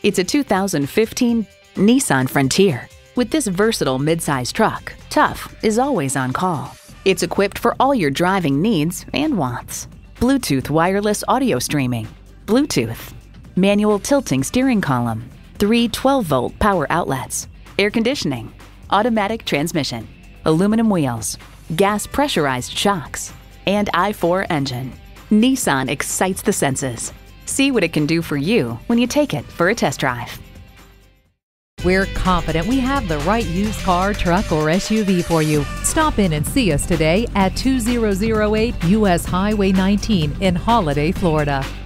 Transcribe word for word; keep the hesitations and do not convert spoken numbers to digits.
It's a two thousand fifteen Nissan Frontier. With this versatile midsize truck, tough is always on call. It's equipped for all your driving needs and wants. Bluetooth wireless audio streaming, Bluetooth, manual tilting steering column, three twelve volt power outlets, air conditioning, automatic transmission, aluminum wheels, gas pressurized shocks, and I four engine. Nissan excites the senses. See what it can do for you when you take it for a test drive. We're confident we have the right used car, truck, or S U V for you. Stop in and see us today at two thousand eight U S Highway nineteen in Holiday, Florida.